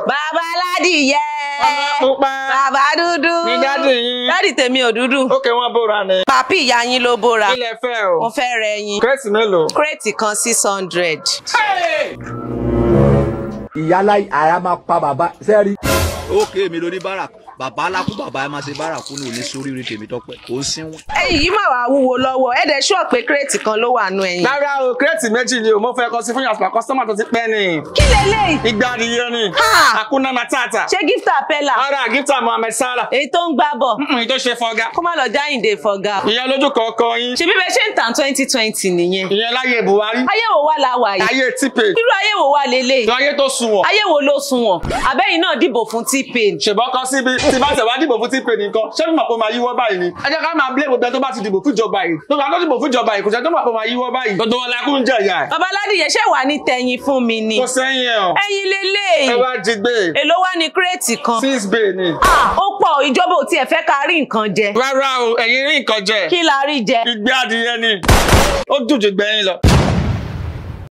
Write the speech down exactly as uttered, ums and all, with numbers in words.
Bàbá Aladiye. Ọmọ pupa. Bàbá dúdú. Ní dádì yín. Dádì tèmi ò dúdú. Ókè wọ́n bóra ni. Pàpí ìyá yín ló bóra. Ilẹ̀ fẹ́ o. Mo fẹ́ rẹ yín. Kírètì mélòó? Kírètì kan six hundred. Ìyálà àyà máa pa bàbá sẹ́rí. Ókè mi ló ní báràkù bàbá alákú bàbá ẹ máa ṣe báràkù ní òní sórí rí tèmi tọpẹ kò ń sínwọ̀n. Ẹ̀yin yìí mà wá wúwo lọ́wọ́ ẹ dẹ̀ ṣọ́ pé kírètì kan ló wà nú ẹ̀yìn. Rárá o, kírètì méjì ni o, mo fẹ́ kọ sí fún yàtọ̀ kọ́sọ́mà tó ti pẹ́ ni. Kí leléyìí? Ìgbà adìyẹ ni. Hakuna Matata. Ṣé gíftà pẹ́là? Ara gíftà Mohammed Salah. Èyí tó ń gbá bọ̀. Èyí tó ṣe fọgá. Kó má lọ jáyìndé fọgá. Ìyẹn lójú kọ̀ọ̀kan yín. Ṣé bí bẹ ṣe ń tàn twenty twenty nìyẹn? Ìyẹn láyé Buhari. Ayé wo wá la wà yìí? Ayé T-Pain. Irú ayé wo wá leléyìí? Ayé tó sunwọ̀n. Ayé wo ló sunwọ̀n? Àbẹ́yìn náà dìbò fún T-Pain. Ṣèbọ́ kan síbi tí bá tẹ̀ wá dìbò fún T-Pain nìkan. Ṣé bí màpọ̀ máa yíwọ́ báyìí ni? Ẹ jẹ́ ká máa blé gbogbo ẹ tó bá ti dìbò fún ìjọba yìí. Tó bá tó dìbò fún ìjọba yìí kò sẹ́ tó màpọ̀ máa yíwọ́ báyìí. Gbogbo wọn la kún jẹ ìyá ẹ̀. Bàbá Aladiye ṣé wà ní tẹ̀yìn fún mi ni? Kò sẹ́yìn ẹ̀ o. Ẹyin leléyìí. Ẹ wá jí gbé. Èló wá ní kírètì kan? Six bay ni. Ah, ó pọ̀ ìjọba ò tiẹ̀ fẹ́ ká rí nǹkan jẹ. Rárá o, ẹ̀yin rí nǹkan jẹ. Kí la rí jẹ? Ìgbé adìyẹ ni. Ó dùn jù gbẹ̀yìn lọ.